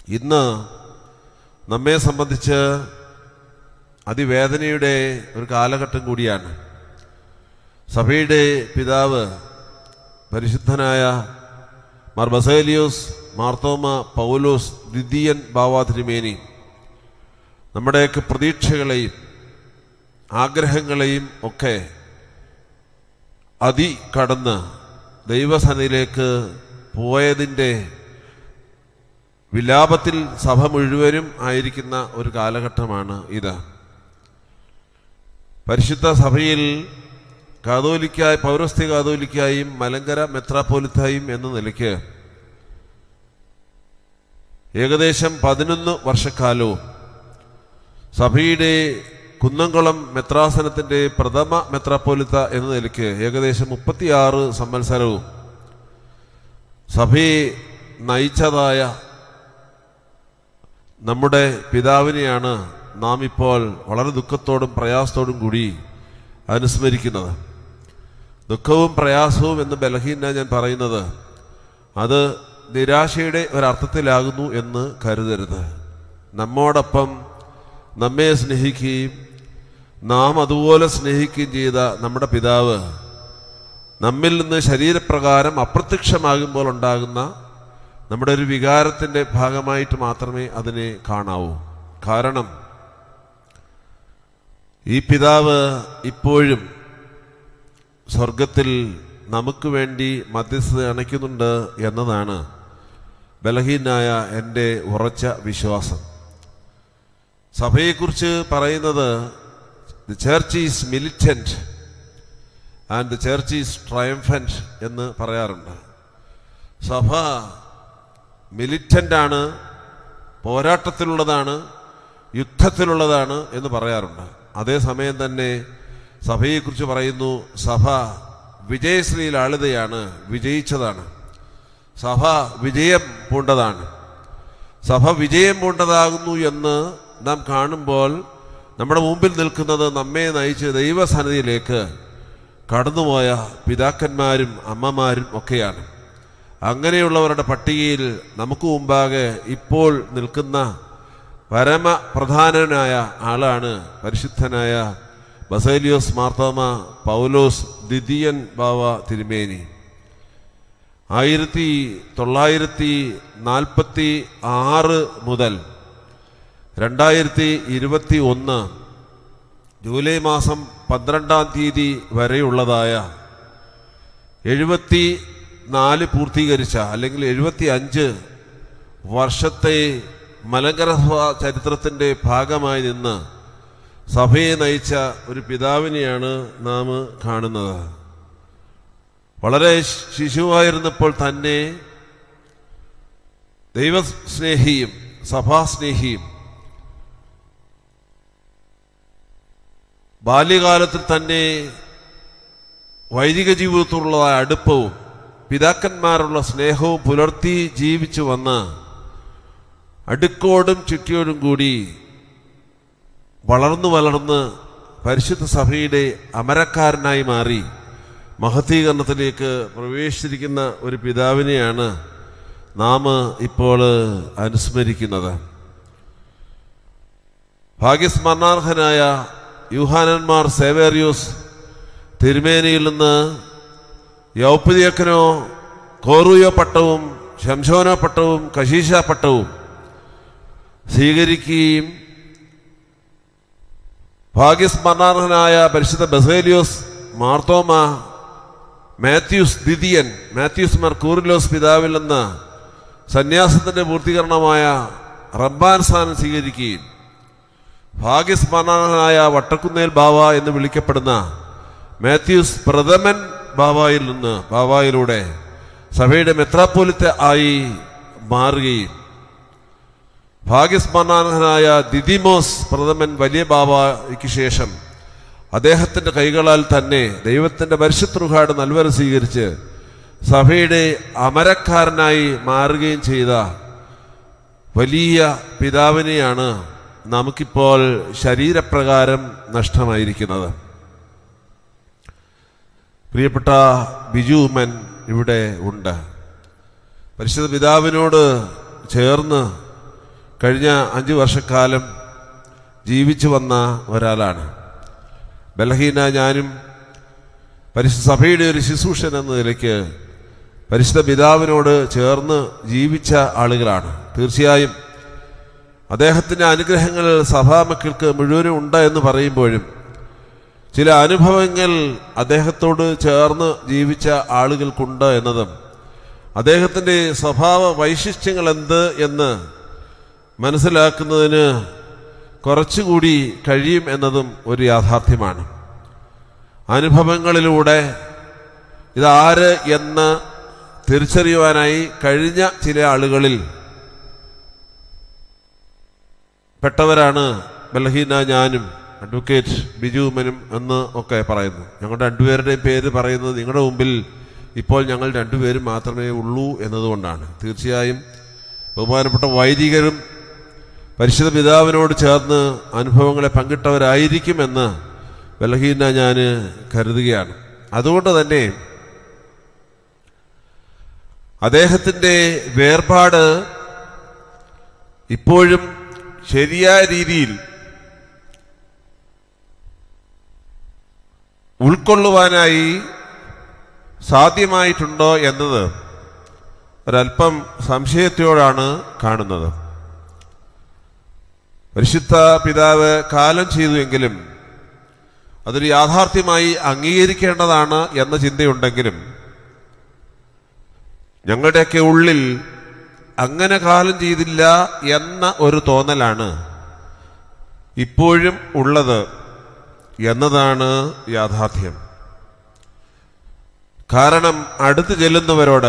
ഇന്ന് നമ്മെ സംബന്ധിച്ച് അതിവേദനയുടെ ഒരു കാലഘട്ടം കൂടിയാണ്. സഭയുടെ പിതാവ് പരിശുദ്ധനായ മാർ ബസേലിയോസ് മാർത്തോമ പൗലോസ് ദ്വിതീയൻ ബാവാ തിരുമേനി നമ്മുടെയൊക്കെ പ്രതീക്ഷകളെയും ആഗ്രഹങ്ങളെയും ഒക്കെ കടന്ന് ദൈവസന്നിധിയിലേക്ക് പോയതിൻ്റെ വിലാപത്തിൽ സഭ മുഴുവനും ആയിരിക്കുന്ന ഒരു കാലഘട്ടമാണ് ഇത്. പരിശുദ്ധ സഭയിൽ കാതോലിക്കായി പൗരസ്ത്യ കാതോലിക്കായും മലങ്കര മെത്രാപ്പോലിത്തായും എന്ന നിലയ്ക്ക് ഏകദേശം 11 വർഷക്കാലവും സഭയുടെ കുന്നംകുളം മെത്രാസനത്തിൻ്റെ പ്രഥമ മെത്രാപ്പോലിത്ത എന്ന നിലയ്ക്ക് ഏകദേശം 36 സംവത്സരവും സഭയെ നയിച്ചതായ നമ്മുടെ പിതാവിനെയാണ് നാം ഇപ്പോൾ വളരെ ദുഃഖത്തോടും പ്രയാസത്തോടും കൂടി അനുസ്മരിക്കുന്നത്. ദുഃഖവും പ്രയാസവും എന്ന് ബലഹീന ഞാൻ പറയുന്നത് അത് നിരാശയുടെ ഒരർത്ഥത്തിലാകുന്നു എന്ന് കരുതരുത്. നമ്മോടൊപ്പം നമ്മെ സ്നേഹിക്കുകയും നാം അതുപോലെ സ്നേഹിക്കുകയും ചെയ്ത നമ്മുടെ പിതാവ് നമ്മിൽ നിന്ന് ശരീരപ്രകാരം അപ്രത്യക്ഷമാകുമ്പോൾ ഉണ്ടാകുന്ന നമ്മുടെ ഒരു വികാരത്തിൻ്റെ ഭാഗമായിട്ട് മാത്രമേ അതിനെ കാണാവൂ. കാരണം ഈ പിതാവ് ഇപ്പോഴും സ്വർഗത്തിൽ നമുക്ക് വേണ്ടി മധ്യസ്ഥത അണയ്ക്കുന്നുണ്ട് എന്നതാണ് ബലഹീനായ എൻ്റെ ഉറച്ച വിശ്വാസം. സഭയെക്കുറിച്ച് പറയുന്നത് the church is militant and the church is triumphant എന്ന് പറയാറുണ്ട്. സഭ മിലിറ്റൻ്റാണ്, പോരാട്ടത്തിലുള്ളതാണ്, യുദ്ധത്തിലുള്ളതാണ് എന്ന് പറയാറുണ്ട്. അതേസമയം തന്നെ സഭയെക്കുറിച്ച് പറയുന്നു സഭ വിജയശ്രീലാളിതയാണ്, വിജയിച്ചതാണ്. സഭ വിജയം പൂണ്ടതാണ്. സഭ വിജയം പൂണ്ടതാകുന്നു എന്ന് നാം കാണുമ്പോൾ നമ്മുടെ മുമ്പിൽ നിൽക്കുന്നത് നമ്മെ നയിച്ച് ദൈവസന്നിധിയിലേക്ക് കടന്നുപോയ പിതാക്കന്മാരും അമ്മമാരും ഒക്കെയാണ്. അങ്ങനെയുള്ളവരുടെ പട്ടികയിൽ നമുക്ക് മുമ്പാകെ ഇപ്പോൾ നിൽക്കുന്ന പരമപ്രധാനനായ ആളാണ് പരിശുദ്ധനായ ബസേലിയോസ് മാർത്തോമ പൗലോസ് ദ്വിതീയൻ ബാവാ തിരുമേനി. 1946 മുതൽ 2021 ജൂലൈ മാസം 12-ാം തീയതി വരെയുള്ളതായ 74 പൂർത്തീകരിച്ച അല്ലെങ്കിൽ 75 വർഷത്തെ മലങ്കര ചരിത്രത്തിൻ്റെ ഭാഗമായി നിന്ന് സഭയെ നയിച്ച ഒരു പിതാവിനെയാണ് നാം കാണുന്നത്. വളരെ ശിശുവായിരുന്നപ്പോൾ തന്നെ ദൈവസ്നേഹിയും സഭാസ്നേഹിയും ബാല്യകാലത്തിൽ തന്നെ വൈദിക ജീവിതത്തോടുള്ള അടുപ്പവും പിതാക്കന്മാരുള്ള സ്നേഹവും പുലർത്തി ജീവിച്ചു വന്ന് അടുക്കോടും ചുറ്റിയോടും കൂടി വളർന്ന് പരിശുദ്ധ സഭയുടെ അമരക്കാരനായി മാറി മഹത്വീകരണത്തിലേക്ക് പ്രവേശിച്ചിരിക്കുന്ന ഒരു പിതാവിനെയാണ് നാം ഇപ്പോൾ അനുസ്മരിക്കുന്നത്. ഭാഗ്യസ്മരണാർഹനായ യൂഹാനന്മാർ സേവേറിയോസ് തിരുമേനിയിൽ നിന്ന് യൗപ്പതിയക്കനോ കോറുയോ പട്ടവും ശംശോനോ പട്ടവും കശീശ പട്ടവും സ്വീകരിക്കുകയും ഭാഗ്യസ്മരണാർഹനായ പരിശുദ്ധ ബസേലിയോസ് മാർത്തോമ മാത്യൂസ് ദ്വിതീയൻ മാത്യൂസ് മാർ കൂറിലോസ് പിതാവിൽ നിന്ന് സന്യാസത്തിൻ്റെ പൂർത്തീകരണമായ റബ്ബാൻ സ്ഥാനം സ്വീകരിക്കുകയും ഭാഗ്യസ്മരണാർഹനായ വട്ടക്കുന്നേൽ ബാവ എന്ന് വിളിക്കപ്പെടുന്ന മാത്യൂസ് പ്രഥമൻ ബാവായിലൂടെ സഭയുടെ മെത്രാപ്പോലിത്ത ആയി മാറുകയും ഭാഗ്യസ്മരണാർഹനായ ദിദിമോസ് പ്രഥമൻ വലിയ ബാവയ്ക്ക് ശേഷം അദ്ദേഹത്തിൻ്റെ കൈകളാൽ തന്നെ ദൈവത്തിൻ്റെ പരിശുദ്ധ റൂഹാട് നൽവര സ്വീകരിച്ച് സഭയുടെ അമരക്കാരനായി മാറുകയും ചെയ്ത വലിയ പിതാവിനെയാണ് നമുക്കിപ്പോൾ ശരീരപ്രകാരം നഷ്ടമായിരിക്കുന്നത്. പ്രിയപ്പെട്ട ബിജു ഉമ്മൻ ഇവിടെ ഉണ്ട്. പരിശുദ്ധ പിതാവിനോട് ചേർന്ന് കഴിഞ്ഞ 5 വർഷക്കാലം ജീവിച്ചു വന്ന ഒരാളാണ്. ബലഹീന ഞാനും പരിശുദ്ധ സഭയുടെ ഒരു ശുശ്രൂഷൻ എന്ന നിലയ്ക്ക് പരിശുദ്ധ പിതാവിനോട് ചേർന്ന് ജീവിച്ച ആളുകളാണ്. തീർച്ചയായും അദ്ദേഹത്തിൻ്റെ അനുഗ്രഹങ്ങൾ സഭാമക്കൾക്ക് മുഴുവനും ഉണ്ട് എന്ന് പറയുമ്പോഴും ചില അനുഭവങ്ങൾ അദ്ദേഹത്തോട് ചേർന്ന് ജീവിച്ച ആളുകൾക്കുണ്ട് എന്നതും അദ്ദേഹത്തിൻ്റെ സ്വഭാവ വൈശിഷ്ട്യങ്ങൾ എന്ത് എന്ന് മനസ്സിലാക്കുന്നതിന് കുറച്ചുകൂടി കഴിയും എന്നതും ഒരു യാഥാർത്ഥ്യമാണ്. അനുഭവങ്ങളിലൂടെ ഇതാര് എന്ന് തിരിച്ചറിയുവാനായി കഴിഞ്ഞ ചില ആളുകളിൽ പെട്ടവരാണ് ബലഹീന ഞാനും അഡ്വക്കേറ്റ് ബിജുമനും എന്ന് ഒക്കെ പറയുന്നു. ഞങ്ങളുടെ രണ്ടുപേരുടെയും പേര് പറയുന്നത് നിങ്ങളുടെ മുമ്പിൽ ഇപ്പോൾ ഞങ്ങൾ രണ്ടുപേരും മാത്രമേ ഉള്ളൂ എന്നതുകൊണ്ടാണ്. തീർച്ചയായും ബഹുമാനപ്പെട്ട വൈദികരും പരിശുദ്ധ പിതാവിനോട് ചേർന്ന് അനുഭവങ്ങളെ പങ്കിട്ടവരായിരിക്കുമെന്ന് ബലഹീന ഞാൻ കരുതുകയാണ്. അതുകൊണ്ട് തന്നെ അദ്ദേഹത്തിൻ്റെ വേർപാട് ഇപ്പോഴും ശരിയായ രീതിയിൽ ഉൾക്കൊള്ളുവാനായി സാധ്യമായിട്ടുണ്ടോ എന്നത് ഒരല്പം സംശയത്തോടാണ് കാണുന്നത്. പരിശുദ്ധ പിതാവ് കാലം ചെയ്തുവെങ്കിലും അതൊരു യാഥാർത്ഥ്യമായി അംഗീകരിക്കേണ്ടതാണ് എന്ന ചിന്തയുണ്ടെങ്കിലും ഞങ്ങളുടെയൊക്കെ ഉള്ളിൽ അങ്ങനെ കാലം ചെയ്തില്ല എന്ന ഒരു തോന്നലാണ് ഇപ്പോഴും ഉള്ളത് എന്നതാണ് യാഥാർത്ഥ്യം. കാരണം അടുത്ത് ചെല്ലുന്നവരോട്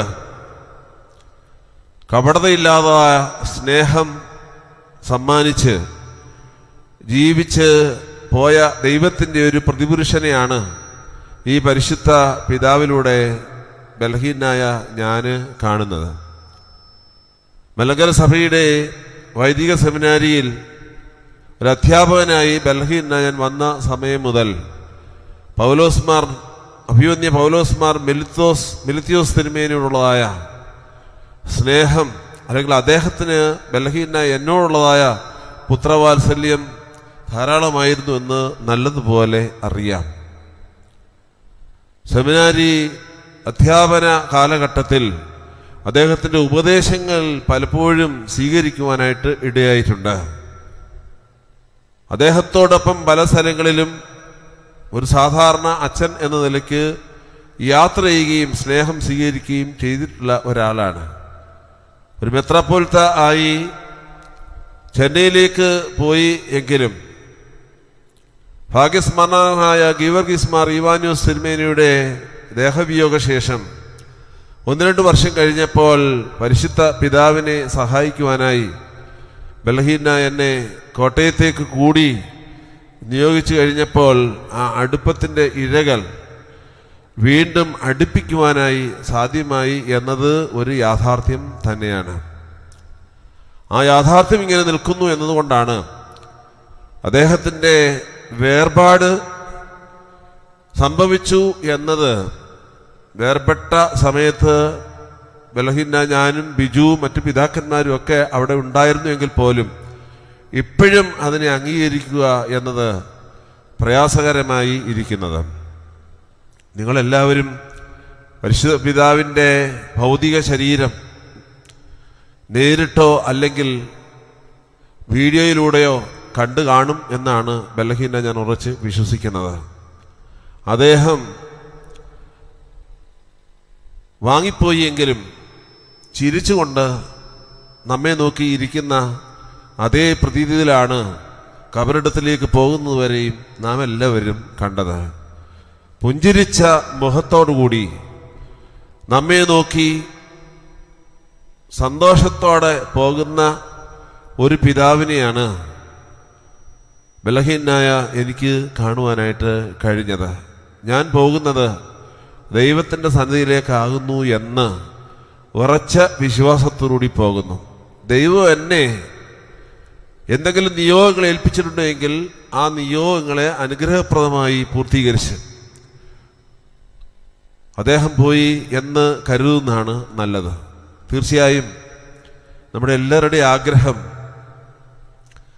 കപടതയില്ലാത്ത സ്നേഹം സമ്മാനിച്ച് ജീവിച്ച് പോയ ദൈവത്തിൻ്റെ ഒരു പ്രതിപുരുഷനെയാണ് ഈ പരിശുദ്ധ പിതാവിലൂടെ ബലഹീനായ ഞാൻ കാണുന്നത്. മലങ്കര സഭയുടെ വൈദിക സെമിനാരിയിൽ ഒരു അധ്യാപകനായി ബലഹീന ഞാൻ വന്ന സമയം മുതൽ അഭിമന്യ പൗലോസ്മാർ മിലിത്തിയോസ് തിരുമേനിയോടുള്ളതായ സ്നേഹം, അല്ലെങ്കിൽ അദ്ദേഹത്തിന് ബലഹീന എന്നോടുള്ളതായ പുത്രവാത്സല്യം ധാരാളമായിരുന്നു എന്ന് നല്ലതുപോലെ അറിയാം. സെമിനാരി അധ്യാപന കാലഘട്ടത്തിൽ അദ്ദേഹത്തിൻ്റെ ഉപദേശങ്ങൾ പലപ്പോഴും സ്വീകരിക്കുവാനായിട്ട് ഇടയായിട്ടുണ്ട്. അദ്ദേഹത്തോടൊപ്പം പല സ്ഥലങ്ങളിലും ഒരു സാധാരണ അച്ഛൻ എന്ന നിലയ്ക്ക് യാത്ര ചെയ്യുകയും സ്നേഹം സ്വീകരിക്കുകയും ചെയ്തിട്ടുള്ള ഒരാളാണ്. ഒരു മെത്രാപ്പോലിത്ത ആയി ചെന്നൈയിലേക്ക് പോയി എങ്കിലും ഭാഗ്യസ്മരണനായ ഗീവർഗീസ് മാർ ഇവാനിയോസ് തിരുമേനിയുടെ ദേഹവിയോഗ ശേഷം 1-2 വർഷം കഴിഞ്ഞപ്പോൾ പരിശുദ്ധ പിതാവിനെ സഹായിക്കുവാനായി ബലഹീന എന്നെ കോട്ടയത്തേക്ക് കൂടി നിയോഗിച്ചു കഴിഞ്ഞപ്പോൾ ആ അടുപ്പത്തിൻ്റെ ഇഴകൾ വീണ്ടും അടുപ്പിക്കുവാനായി സാധ്യമായി എന്നത് ഒരു യാഥാർത്ഥ്യം തന്നെയാണ്. ആ യാഥാർത്ഥ്യം ഇങ്ങനെ നിൽക്കുന്നു എന്നതുകൊണ്ടാണ് അദ്ദേഹത്തിൻ്റെ വേർപാട് സംഭവിച്ചു എന്നത് വേർപെട്ട സമയത്ത് ബലഹീന ഞാനും ബിജുവും മറ്റു പിതാക്കന്മാരും ഒക്കെ അവിടെ ഉണ്ടായിരുന്നു എങ്കിൽ പോലും ഇപ്പോഴും അതിനെ അംഗീകരിക്കുക എന്നത് പ്രയാസകരമായി ഇരിക്കുന്നത്. നിങ്ങളെല്ലാവരും പരിശുദ്ധ പിതാവിൻ്റെ ഭൗതിക ശരീരം നേരിട്ടോ അല്ലെങ്കിൽ വീഡിയോയിലൂടെയോ കണ്ടു കാണും എന്നാണ് ബലഹീന ഞാൻ ഉറച്ച് വിശ്വസിക്കുന്നത്. അദ്ദേഹം വാങ്ങിപ്പോയി എങ്കിലും ചിരിച്ചുകൊണ്ട് നമ്മെ നോക്കിയിരിക്കുന്ന അതേ പ്രതീതിയിലാണ് കബറിടത്തിലേക്ക് പോകുന്നതുവരെയും നാം എല്ലാവരും കണ്ടത്. പുഞ്ചിരിച്ച മുഖത്തോടുകൂടി നമ്മെ നോക്കി സന്തോഷത്തോടെ പോകുന്ന ഒരു പിതാവിനെയാണ് ബലഹീനായ എനിക്ക് കാണുവാനായിട്ട് കഴിഞ്ഞത്. ഞാൻ പോകുന്നത് ദൈവത്തിൻ്റെ സന്നിധിയിലേക്കാകുന്നു എന്ന് ഉറച്ച വിശ്വാസത്തോടുകൂടി പോകുന്നു. ദൈവം എന്നെ എന്തെങ്കിലും നിയോഗങ്ങൾ ഏൽപ്പിച്ചിട്ടുണ്ടെങ്കിൽ ആ നിയോഗങ്ങളെ അനുഗ്രഹപ്രദമായി പൂർത്തീകരിച്ച് അദ്ദേഹം പോയി എന്ന് കരുതുന്നതാണ് നല്ലത്. തീർച്ചയായും നമ്മുടെ എല്ലാവരുടെയും ആഗ്രഹം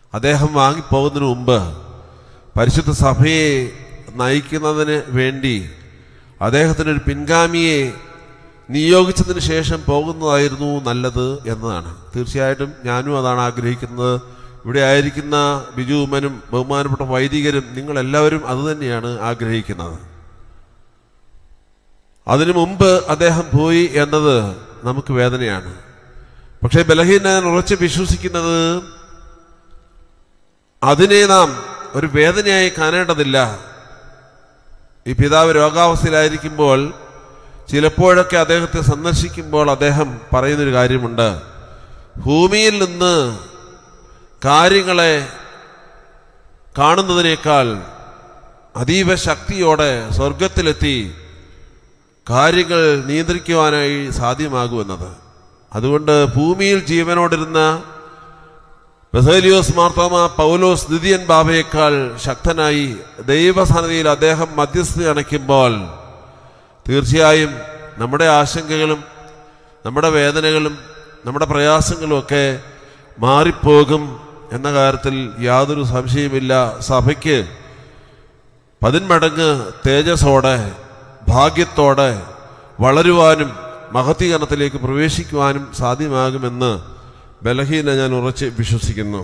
അദ്ദേഹം വാങ്ങിപ്പോകുന്നതിന് മുമ്പ് പരിശുദ്ധ സഭയെ നയിക്കുന്നതിന് വേണ്ടി അദ്ദേഹത്തിനൊരു പിൻഗാമിയെ നിയോഗിച്ചതിന് ശേഷം പോകുന്നതായിരുന്നു നല്ലത് എന്നതാണ്. തീർച്ചയായിട്ടും ഞാനും അതാണ് ആഗ്രഹിക്കുന്നത്. ഇവിടെ ആയിരിക്കുന്ന ബിജു ഉമ്മനും ബഹുമാനപ്പെട്ട വൈദികരും നിങ്ങളെല്ലാവരും അതുതന്നെയാണ് ആഗ്രഹിക്കുന്നത്. അതിനു മുമ്പ് അദ്ദേഹം പോയി എന്നത് നമുക്ക് വേദനയാണ്. പക്ഷേ ബലഹീനൻ ഉറച്ച് വിശ്വസിക്കുന്നത് അതിനെ നാം ഒരു വേദനയായി കാണേണ്ടതില്ല. ഈ പിതാവ് രോഗാവസ്ഥയിലായിരിക്കുമ്പോൾ ചിലപ്പോഴൊക്കെ അദ്ദേഹത്തെ സന്ദർശിക്കുമ്പോൾ അദ്ദേഹം പറയുന്നൊരു കാര്യമുണ്ട്. ഭൂമിയിൽ നിന്ന് കാര്യങ്ങളെ കാണുന്നതിനേക്കാൾ അതീവ ശക്തിയോടെ സ്വർഗത്തിലെത്തി കാര്യങ്ങൾ നിയന്ത്രിക്കുവാനായി സാധ്യമാകുമെന്നത്. അതുകൊണ്ട് ഭൂമിയിൽ ജീവനോടിരുന്ന ബസേലിയോസ് മാർത്തോമ പൗലോസ് ദ്വിതീയൻ ബാബയേക്കാൾ ശക്തനായി ദൈവസന്നിധിയിൽ അദ്ദേഹം മധ്യസ്ഥത അണയ്ക്കുമ്പോൾ തീർച്ചയായും നമ്മുടെ ആശങ്കകളും നമ്മുടെ വേദനകളും നമ്മുടെ പ്രയാസങ്ങളും ഒക്കെ മാറിപ്പോകും എന്ന കാര്യത്തിൽ യാതൊരു സംശയമില്ല. സഭയ്ക്ക് 10 മടങ്ങ് തേജസ്സോടെ ഭാഗ്യത്തോടെ വളരുവാനും മഹത്വീകരണത്തിലേക്ക് പ്രവേശിക്കുവാനും സാധ്യമാകുമെന്ന് ബലഹീന ഞാൻ ഉറച്ച് വിശ്വസിക്കുന്നു.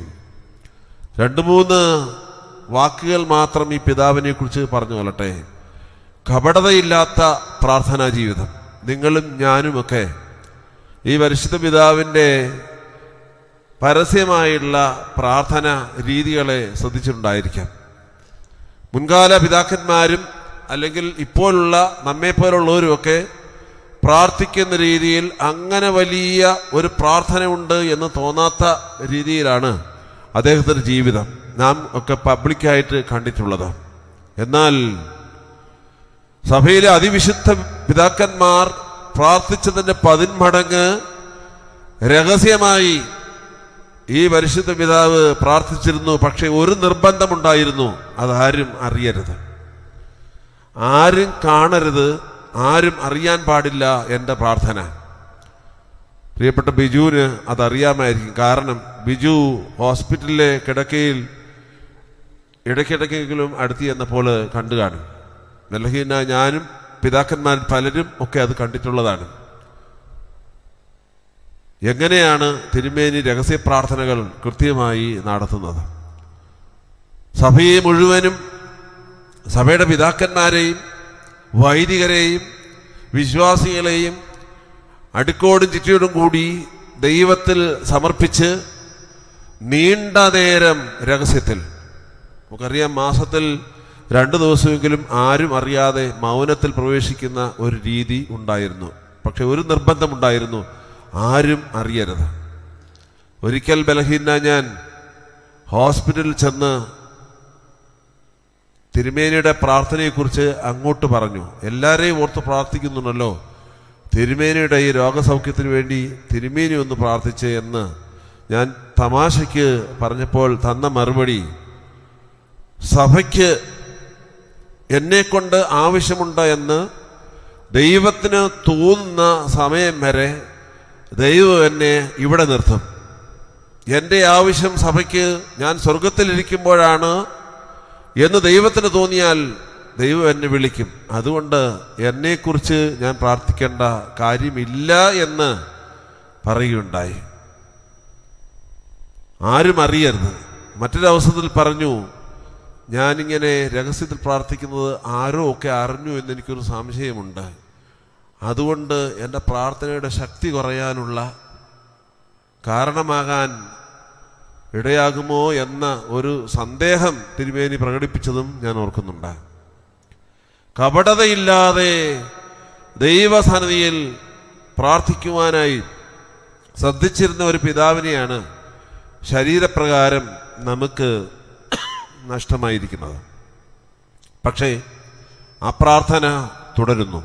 2-3 വാക്കുകൾ മാത്രം ഈ പിതാവിനെ കുറിച്ച് പറഞ്ഞു കൊള്ളട്ടെ. കപടതയില്ലാത്ത പ്രാർത്ഥനാ ജീവിതം. നിങ്ങളും ഞാനുമൊക്കെ ഈ പരിശുദ്ധ പിതാവിൻ്റെ പരസ്യമായുള്ള പ്രാർത്ഥന രീതികളെ ശ്രദ്ധിച്ചിട്ടുണ്ടായിരിക്കാം. മുൻകാല പിതാക്കന്മാരും അല്ലെങ്കിൽ ഇപ്പോഴുള്ള നമ്മെപ്പോലുള്ളവരുമൊക്കെ പ്രാർത്ഥിക്കുന്ന രീതിയിൽ അങ്ങനെ വലിയ ഒരു പ്രാർത്ഥന ഉണ്ട് എന്ന് തോന്നാത്ത രീതിയിലാണ് അദ്ദേഹത്തിൻ്റെ ജീവിതം നാം ഒക്കെ പബ്ലിക്കായിട്ട് കണ്ടിട്ടുള്ളത്. എന്നാൽ സഭയിലെ അതിവിശുദ്ധ പിതാക്കന്മാർ പ്രാർത്ഥിച്ചതിൻ്റെ 10 മടങ്ങ് രഹസ്യമായി ഈ പരിശുദ്ധ പിതാവ് പ്രാർത്ഥിച്ചിരുന്നു. പക്ഷെ ഒരു നിർബന്ധമുണ്ടായിരുന്നു, അതാരും അറിയരുത്, ആരും കാണരുത്, ആരും അറിയാൻ പാടില്ല എൻ്റെ പ്രാർത്ഥന. പ്രിയപ്പെട്ട ബിജുവിന് അതറിയാമായിരിക്കും. കാരണം ബിജു ഹോസ്പിറ്റലിലെ കിടക്കയിൽ ഇടയ്ക്കിടയ്ക്കെങ്കിലും അടുത്ത് ചെന്നപ്പോൾ കണ്ടു കാണും. ബലഹീന ഞാനും പിതാക്കന്മാർ പലരും ഒക്കെ അത് കണ്ടിട്ടുള്ളതാണ്. എങ്ങനെയാണ് തിരുമേനി രഹസ്യ പ്രാർത്ഥനകൾ കൃത്യമായി നടത്തുന്നത്? സഭയെ മുഴുവനും, സഭയുടെ പിതാക്കന്മാരെയും വൈദികരെയും വിശ്വാസികളെയും അടുക്കോടും ചുറ്റിയോടും കൂടി ദൈവത്തിൽ സമർപ്പിച്ച് നീണ്ട നേരം രഹസ്യത്തിൽ, നമുക്കറിയാം മാസത്തിൽ 2 ദിവസമെങ്കിലും ആരും അറിയാതെ മൗനത്തിൽ പ്രവേശിക്കുന്ന ഒരു രീതി ഉണ്ടായിരുന്നു. പക്ഷെ ഒരു നിർബന്ധമുണ്ടായിരുന്നു, ആരും അറിയരുത്. ഒരിക്കൽ ബലഹീന ഞാൻ ഹോസ്പിറ്റലിൽ ചെന്ന് തിരുമേനിയുടെ പ്രാർത്ഥനയെക്കുറിച്ച് അങ്ങോട്ട് പറഞ്ഞു. എല്ലാവരെയും ഓർത്ത് പ്രാർത്ഥിക്കുന്നുണ്ടല്ലോ, തിരുമേനിയുടെ ഈ രോഗസൗഖ്യത്തിന് വേണ്ടി തിരുമേനി ഒന്ന് പ്രാർത്ഥിച്ച് എന്ന് ഞാൻ തമാശയ്ക്ക് പറഞ്ഞപ്പോൾ തന്ന മറുപടി, സഭയ്ക്ക് എന്നെക്കൊണ്ട് ആവശ്യമുണ്ട് എന്ന് ദൈവത്തിന് തോന്നുന്ന സമയം വരെ ദൈവം എന്നെ ഇവിടെ നിർത്തും. എൻ്റെ ആവശ്യം സഭയ്ക്ക് ഞാൻ സ്വർഗത്തിലിരിക്കുമ്പോഴാണ് എന്ന് ദൈവത്തിന് തോന്നിയാൽ ദൈവം എന്നെ വിളിക്കും. അതുകൊണ്ട് എന്നെക്കുറിച്ച് ഞാൻ പ്രാർത്ഥിക്കേണ്ട കാര്യമില്ല എന്ന് പറയുകയുണ്ടായി. ആരും അറിയരുത്. മറ്റൊരവസരത്തിൽ പറഞ്ഞു, ഞാനിങ്ങനെ രഹസ്യത്തിൽ പ്രാർത്ഥിക്കുന്നത് ആരോ ഒക്കെ അറിഞ്ഞു എന്നെനിക്കൊരു സംശയമുണ്ട്. അതുകൊണ്ട് എൻ്റെ പ്രാർത്ഥനയുടെ ശക്തി കുറയാനുള്ള കാരണമാകാൻ ഇടയാകുമോ എന്ന ഒരു സന്ദേഹം തിരുമേനി പ്രകടിപ്പിച്ചതും ഞാൻ ഓർക്കുന്നുണ്ട്. കപടതയില്ലാതെ ദൈവസന്നിധിയിൽ പ്രാർത്ഥിക്കുവാനായി ശ്രദ്ധിച്ചിരുന്ന ഒരു പിതാവിനെയാണ് ശരീരപ്രകാരം നമുക്ക് നഷ്ടമായിരിക്കുന്നത്. പക്ഷേ ആ പ്രാർത്ഥന തുടരുന്നു.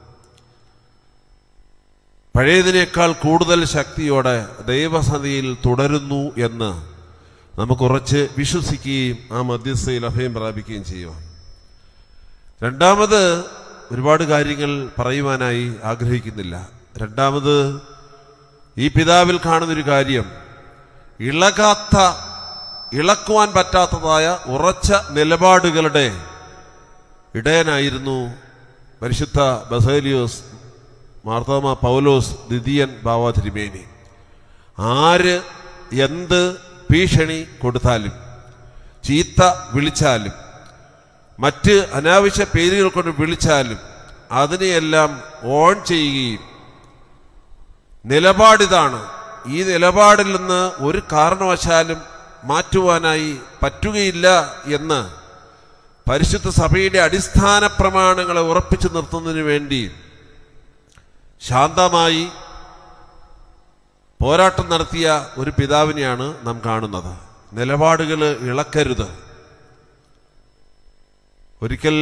പഴയതിനേക്കാൾ കൂടുതൽ ശക്തിയോടെ ദൈവസന്നിധിയിൽ തുടരുന്നു എന്ന് നമുക്കുറച്ച് വിശ്വസിക്കുകയും ആ മധ്യസ്ഥയിൽ അഭയം പ്രാപിക്കുകയും ചെയ്യുക. രണ്ടാമത്, ഒരുപാട് കാര്യങ്ങൾ പറയുവാനായി ആഗ്രഹിക്കുന്നില്ല. രണ്ടാമത്, ഈ പിതാവിൽ കാണുന്നൊരു കാര്യം, ഇളകാത്ത ഇളക്കുവാൻ പറ്റാത്തതായ ഉറച്ച നിലപാടുകളുടെ ഇടയനായിരുന്നു പരിശുദ്ധ ബസേലിയോസ് മാർത്തോമ പൗലോസ് ദ്വിതീയൻ ബാവ തിരുമേനി. ആര് എന്ത് ഭീഷണി കൊടുത്താലും, ചീത്ത വിളിച്ചാലും, മറ്റ് അനാവശ്യ പേരുകൾ കൊണ്ട് വിളിച്ചാലും അതിനെയെല്ലാം ഓൺ ചെയ്യുകയും, നിലപാടിതാണ്, ഈ നിലപാടിൽ നിന്ന് ഒരു കാരണവശാലും മാറ്റുവാനായി പറ്റുകയില്ല എന്ന് പരിശുദ്ധ സഭയുടെ അടിസ്ഥാന പ്രമാണങ്ങളെ ഉറപ്പിച്ചു നിർത്തുന്നതിന് വേണ്ടി ശാന്തമായി പോരാട്ടം നടത്തിയ ഒരു പിതാവിനെയാണ് നാം കാണുന്നത്. നിലപാടുകൾ ഇളക്കരുത്. ഒരിക്കൽ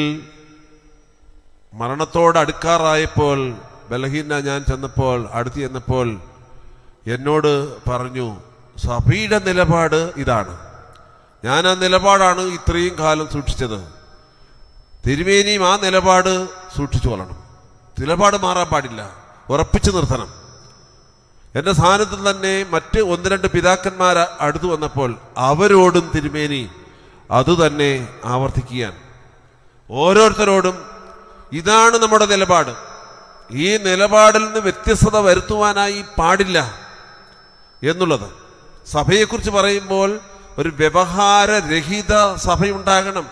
മരണത്തോടടുക്കാറായപ്പോൾ ബലഹീന ഞാൻ അടുത്ത് ചെന്നപ്പോൾ എന്നോട് പറഞ്ഞു, സഭയുടെ നിലപാട് ഇതാണ്. ഞാൻ ആ നിലപാടാണ് ഇത്രയും കാലം സൂക്ഷിച്ചത്. തിരുമേനിയും ആ നിലപാട് സൂക്ഷിച്ചു കൊള്ളണം. നിലപാട് മാറാൻ പാടില്ല, ഉറപ്പിച്ചു നിർത്തണം. എൻ്റെ സ്ഥാനത്തിൽ തന്നെ മറ്റ് 1-2 പിതാക്കന്മാർ അടുത്തു വന്നപ്പോൾ അവരോടും തിരുമേനി അതുതന്നെ ആവർത്തിക്കുകയാണ്. ഓരോരുത്തരോടും ഇതാണ് നമ്മുടെ നിലപാട്, ഈ നിലപാടിൽ നിന്ന് വ്യത്യസ്തത വരുത്തുവാനായി പാടില്ല എന്നുള്ളത്. സഭയെക്കുറിച്ച് പറയുമ്പോൾ ഒരു വ്യവഹാരരഹിത സഭയുണ്ടാകണം.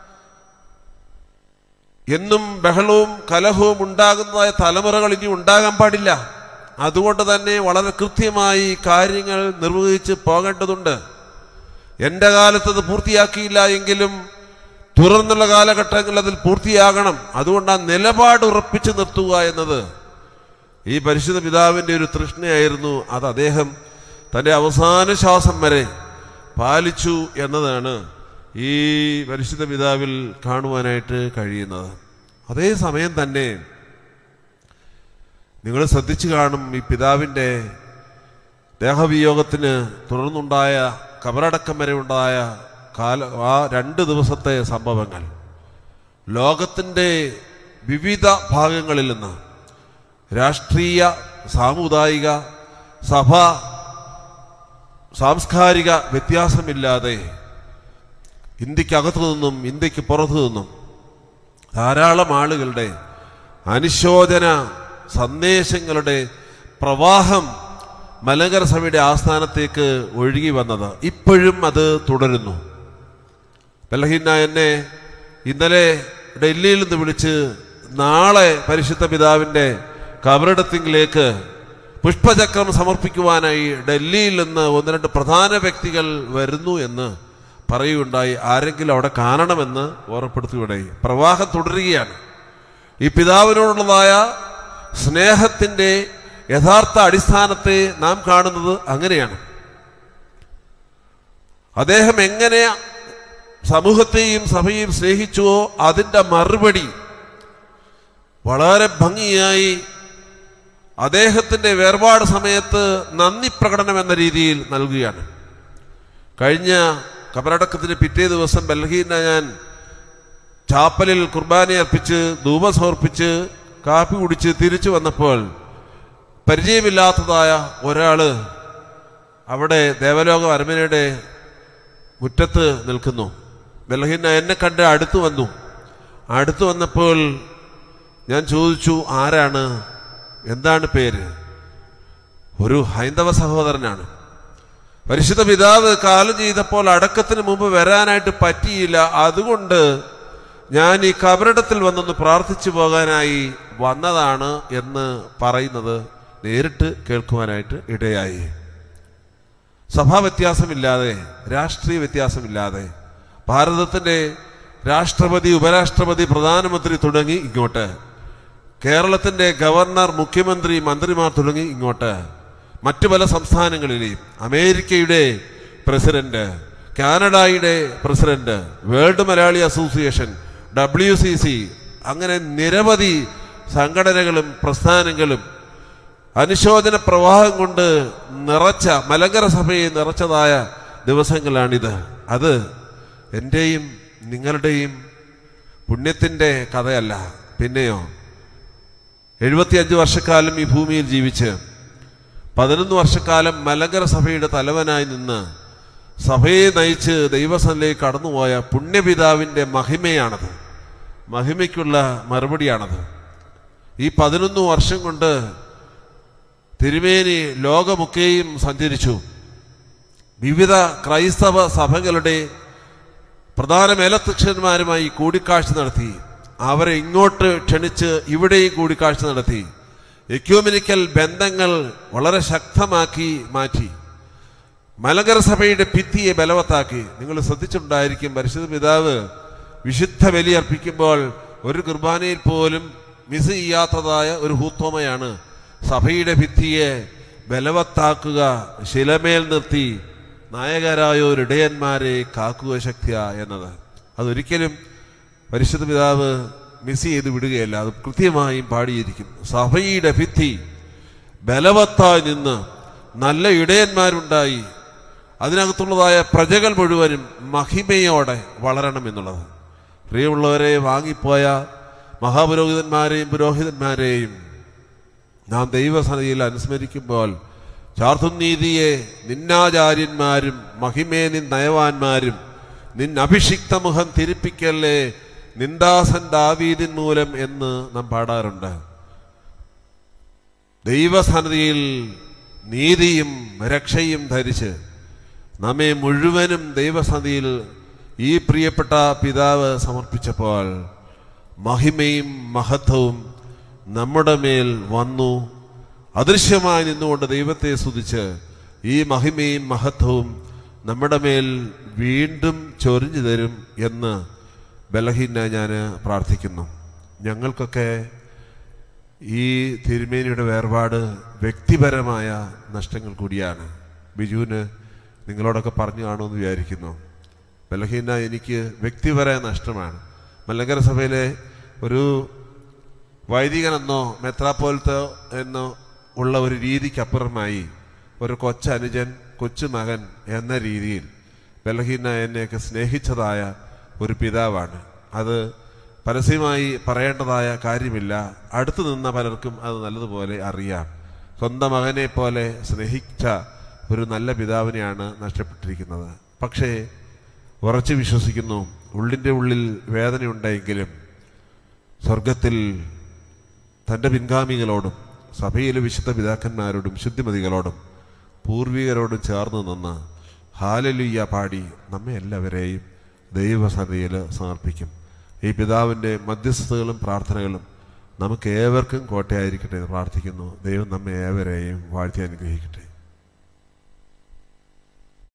എന്നും ബഹളവും കലഹവും ഉണ്ടാകുന്നതായ തലമുറകൾ ഇനി ഉണ്ടാകാൻ പാടില്ല. അതുകൊണ്ട് തന്നെ വളരെ കൃത്യമായി കാര്യങ്ങൾ നിർവഹിച്ച് പോകേണ്ടതുണ്ട്. എൻ്റെ കാലത്തത് പൂർത്തിയാക്കിയില്ല എങ്കിലും തുടർന്നുള്ള കാലഘട്ടങ്ങളിൽ അതിൽ പൂർത്തിയാകണം. അതുകൊണ്ട് ആ നിലപാട് ഉറപ്പിച്ചു നിർത്തുക എന്നത് ഈ പരിശുദ്ധ പിതാവിൻ്റെ ഒരു തൃഷ്ണയായിരുന്നു. അത് അദ്ദേഹം തൻ്റെ അവസാന ശ്വാസം വരെ പാലിച്ചു എന്നതാണ് ഈ പരിശുദ്ധ പിതാവിൽ കാണുവാനായിട്ട് കഴിയുന്നത്. അതേസമയം തന്നെ നിങ്ങൾ ശ്രദ്ധിച്ചു കാണും, ഈ പിതാവിൻ്റെ ദേഹവിയോഗത്തിന് തുടർന്നുണ്ടായ കബറടക്കം വരെ ഉണ്ടായ ആ 2 ദിവസത്തെ സംഭവങ്ങൾ ലോകത്തിൻ്റെ വിവിധ ഭാഗങ്ങളിൽ നിന്ന് രാഷ്ട്രീയ, സാമുദായിക, സഭ, സാംസ്കാരിക വ്യത്യാസമില്ലാതെ ഇന്ത്യക്കകത്തു നിന്നും ഇന്ത്യക്ക് പുറത്തു നിന്നും ധാരാളം ആളുകളുടെ അനുശോചന സന്ദേശങ്ങളുടെ പ്രവാഹം മലങ്കര സഭയുടെ ആസ്ഥാനത്തേക്ക് ഒഴുകി വന്നത് ഇപ്പോഴും അത് തുടരുന്നു. ബലഹീന എന്നെ ഇന്നലെ ഡൽഹിയിൽ നിന്ന് വിളിച്ച് നാളെ പരിശുദ്ധ പിതാവിൻ്റെ കബറിടത്തിലേക്ക് പുഷ്പചക്രം സമർപ്പിക്കുവാനായി ഡൽഹിയിൽ നിന്ന് 1-2 പ്രധാന വ്യക്തികൾ വരുന്നു എന്ന് പറയുകയുണ്ടായി. ആരെങ്കിലും അവിടെ കാണണമെന്ന് ഓർമ്മപ്പെടുത്തുകയുണ്ടായി. പ്രവാഹം തുടരുകയാണ്. ഈ പിതാവിനോടുള്ളതായ സ്നേഹത്തിൻ്റെ യഥാർത്ഥ അടിസ്ഥാനത്തെ നാം കാണുന്നത് അങ്ങനെയാണ്. അദ്ദേഹം എങ്ങനെ സമൂഹത്തെയും സഭയെയും സ്നേഹിച്ചുവോ അതിൻ്റെ മറുപടി വളരെ ഭംഗിയായി അദ്ദേഹത്തിൻ്റെ വേർപാട് സമയത്ത് നന്ദി പ്രകടനം എന്ന രീതിയിൽ നൽകുകയാണ്. കഴിഞ്ഞ കബറടക്കത്തിന് പിറ്റേ ദിവസം ബൽഹീന ഞാൻ ചാപ്പലിൽ കുർബാന അർപ്പിച്ച് ധൂപം സമർപ്പിച്ച് കാപ്പി കുടിച്ച് തിരിച്ചു വന്നപ്പോൾ പരിചയമില്ലാത്തതായ ഒരാള് അവിടെ ദേവലോക അരമനയുടെ മുറ്റത്ത് നിൽക്കുന്നു. ബലഹീന എന്നെ കണ്ട് അടുത്തു വന്നപ്പോൾ ഞാൻ ചോദിച്ചു, ആരാണ്, എന്താണ് പേര്? ഒരു ഹൈന്ദവ സഹോദരനാണ്. പരിശുദ്ധ പിതാവ് കാലം ചെയ്തപ്പോൾ അടക്കത്തിന് മുമ്പ് വരാനായിട്ട് പറ്റിയില്ല, അതുകൊണ്ട് ഞാൻ ഈ കബറിടത്തിൽ വന്നൊന്ന് പ്രാർത്ഥിച്ചു പോകാനായി വന്നതാണ് എന്ന് പറയുന്നത് നേരിട്ട് കേൾക്കുവാനായിട്ട് ഇടയായി. സഭാ വ്യത്യാസമില്ലാതെ, രാഷ്ട്രീയ വ്യത്യാസമില്ലാതെ ഭാരതത്തിൻ്റെ രാഷ്ട്രപതി, ഉപരാഷ്ട്രപതി, പ്രധാനമന്ത്രി തുടങ്ങി ഇങ്ങോട്ട്, കേരളത്തിൻ്റെ ഗവർണർ, മുഖ്യമന്ത്രി, മന്ത്രിമാർ തുടങ്ങി ഇങ്ങോട്ട്, മറ്റു പല സംസ്ഥാനങ്ങളിലെയും, അമേരിക്കയുടെ പ്രസിഡന്റ്, കാനഡയുടെ president, world Malayali association, WCC, അങ്ങനെ നിരവധി സംഘടനകളും പ്രസ്ഥാനങ്ങളും അനുശോചന പ്രവാഹം കൊണ്ട് നിറച്ച, മലങ്കര സഭയെ നിറച്ചതായ ദിവസങ്ങളാണിത്. അത് എൻ്റെയും നിങ്ങളുടെയും പുണ്യത്തിൻ്റെ കഥയല്ല. പിന്നെയോ 75 വർഷക്കാലം ഈ ഭൂമിയിൽ ജീവിച്ച് 11 വർഷക്കാലം മലങ്കര സഭയുടെ തലവനായി നിന്ന് സഭയെ നയിച്ച് ദൈവസന്നിധിയിലേക്ക് കടന്നുപോയ പുണ്യപിതാവിൻ്റെ മഹിമയാണത്, മഹിമയ്ക്കുള്ള മറുപടിയാണത്. ഈ 11 വർഷം കൊണ്ട് തിരുമേനി ലോകമൊക്കെയും സഞ്ചരിച്ചു. വിവിധ ക്രൈസ്തവ സഭകളുടെ പ്രധാന മേലധ്യക്ഷന്മാരുമായി കൂടിക്കാഴ്ച നടത്തി. അവരെ ഇങ്ങോട്ട് ക്ഷണിച്ച് ഇവിടെയും കൂടിക്കാഴ്ച നടത്തി. എക്യൂമെനിക്കൽ ബന്ധങ്ങൾ വളരെ ശക്തമാക്കി മാറ്റി. മലങ്കര സഭയുടെ ഭിത്തിയെ ബലവത്താക്കി. നിങ്ങൾ ശ്രദ്ധിച്ചിട്ടുണ്ടായിരിക്കും, പരിശുദ്ധ പിതാവ് വിശുദ്ധ ബലിയർപ്പിക്കുമ്പോൾ ഒരു കുർബാനയിൽ പോലും മിസ് ചെയ്യാത്തതായ ഒരു ഹൂത്തോമയാണ് സഭയുടെ ഭിത്തിയെ ബലവത്താക്കുക, ശിലമേൽ നിർത്തി നായകരായ ഒരു ഇടയന്മാരെ കാക്കുക ശക്തിയ എന്നത്. അതൊരിക്കലും പരിശുദ്ധ പിതാവ് മിസ് ചെയ്ത് വിടുകയല്ല, അത് കൃത്യമായും പാടിയിരിക്കും. സഭയുടെ ഭിത്തി ബലവത്തായി നിന്ന് നല്ല ഇടയന്മാരുണ്ടായി അതിനകത്തുള്ളതായ പ്രജകൾ മുഴുവനും മഹിമയോടെ വളരണം എന്നുള്ളത്. പ്രിയമുള്ളവരെ, വാങ്ങിപ്പോയ മഹാപുരോഹിതന്മാരെയും പുരോഹിതന്മാരെയും നാം ദൈവസന്നിധിയിൽ അനുസ്മരിക്കുമ്പോൾ ചാർത്തുനീതിയെ നിന്നാചാര്യന്മാരും മഹിമേ നിൻ നയവാന്മാരും നിൻ അഭിഷിക്ത മുഖം തിരിപ്പിക്കല്ലേ നിന്ദാസൻ ദാവീദിൻ മൂലം എന്ന് നാം പാടാറുണ്ട്. ദൈവസന്നിധിയിൽ നീതിയും രക്ഷയും ധരിച്ച് നമ്മെ മുഴുവനും ദൈവസന്നിധിയിൽ ഈ പ്രിയപ്പെട്ട പിതാവ് സമർപ്പിച്ചപ്പോൾ മഹിമയും മഹത്വവും നമ്മുടെ മേൽ വന്നു. അദൃശ്യമായി നിന്നുകൊണ്ട് ദൈവത്തെ സ്തുതിച്ച് ഈ മഹിമയും മഹത്വവും നമ്മുടെ മേൽ വീണ്ടും ചൊരിഞ്ഞു തരും എന്ന് ബലഹീന ഞാൻ പ്രാർത്ഥിക്കുന്നു. ഞങ്ങൾക്കൊക്കെ ഈ തിരുമേനിയുടെ വേർപാട് വ്യക്തിപരമായ നഷ്ടങ്ങൾ കൂടിയാണ്. ബിജുവിന് നിങ്ങളോടൊക്കെ പറഞ്ഞു കാണുമെന്ന് വിചാരിക്കുന്നു. ബലഹീന എനിക്ക് വ്യക്തിപരമായ നഷ്ടമാണ്. മലങ്കര സഭയിലെ ഒരു വൈദികനെന്നോ മെത്രാപ്പോലത്തോ എന്നോ ഉള്ള ഒരു രീതിക്കപ്പുറമായി ഒരു കൊച്ചനുജൻ, കൊച്ചുമകൻ എന്ന രീതിയിൽ ബലഹീന എന്നെയൊക്കെ സ്നേഹിച്ചതായ ഒരു പിതാവാണ്. അത് പരസ്യമായി പറയേണ്ടതായ കാര്യമില്ല. അടുത്തു നിന്ന പലർക്കും അത് നല്ലതുപോലെ അറിയാം. സ്വന്തം മകനെ പോലെ സ്നേഹിച്ച ഒരു നല്ല പിതാവിനെയാണ് നഷ്ടപ്പെട്ടിരിക്കുന്നത്. പക്ഷേ ഉറച്ചു വിശ്വസിക്കുന്നു, ഉള്ളിൻ്റെ ഉള്ളിൽ വേദനയുണ്ടെങ്കിലും സ്വർഗത്തിൽ തൻ്റെ പിൻഗാമികളോടും സഭയിലെ വിശുദ്ധ പിതാക്കന്മാരോടും ശുദ്ധിമതികളോടും പൂർവികരോടും ചേർന്ന് നിന്ന് ഹാലലുയ്യ പാടി നമ്മെ എല്ലാവരെയും ദൈവസന്നിധിയിൽ സമർപ്പിക്കും. ഈ പിതാവിൻ്റെ മധ്യസ്ഥതകളും പ്രാർത്ഥനകളും നമുക്ക് ഏവർക്കും കോട്ടയായിരിക്കട്ടെ എന്ന് പ്രാർത്ഥിക്കുന്നു. ദൈവം നമ്മെ ഏവരെയും വാഴ്ത്തി അനുഗ്രഹിക്കട്ടെ.